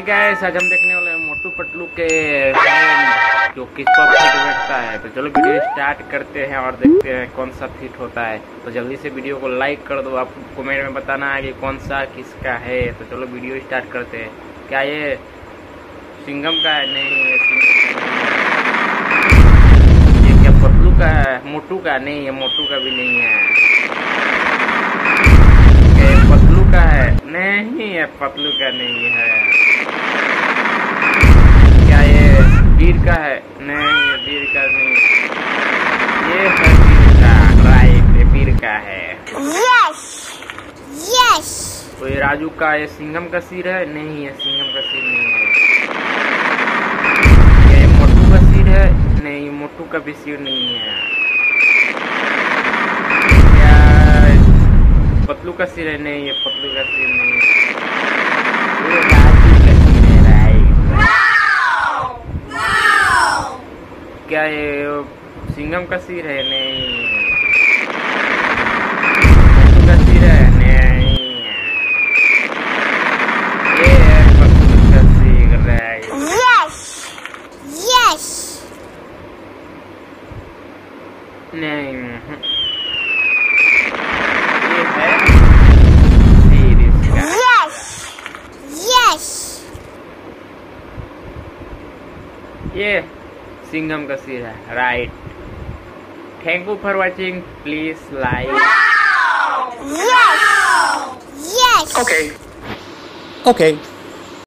Guys, आज हम देखने वाले हैं मोटू पतलू के जो किस पर फिट बैठता है। तो चलो वीडियो स्टार्ट करते हैं और देखते हैं कौन सा फिट होता है। तो जल्दी से वीडियो को लाइक कर दो। आप कमेंट में बताना है कि कौन सा किसका है। तो चलो वीडियो स्टार्ट करते हैं। क्या ये सिंघम का है? नहीं, ये क्या पतलू का है? मोटू का? नहीं, ये मोटू का भी नहीं है। पतलू का है? नहीं, ये पतलू का नहीं है। क्या ये वीर का है? नहीं, ये वीर का नहीं। ये है वीर का। राइट, ये वीर का है। Yes yes. तो ये राजू का, ये सिंघम का सिर है? नहीं, ये सिंघम का सिर नहीं है। क्या ये मोटू का सिर है? नहीं, मोटू का भी सिर नहीं है। पतलू का सिर है? नहीं, ये पतलू का सिर नहीं है। ये राजू का सिर है। राइट। क्या ये सिंघम का सिर है? नहीं। पतलू का सिर है? नहीं। ये है पतलू का सिर। राइट। Yes yes. नहीं, ये सिंघम का सिर है। Right. Thank you for watching. Please like. Yes yes. Okay. Okay.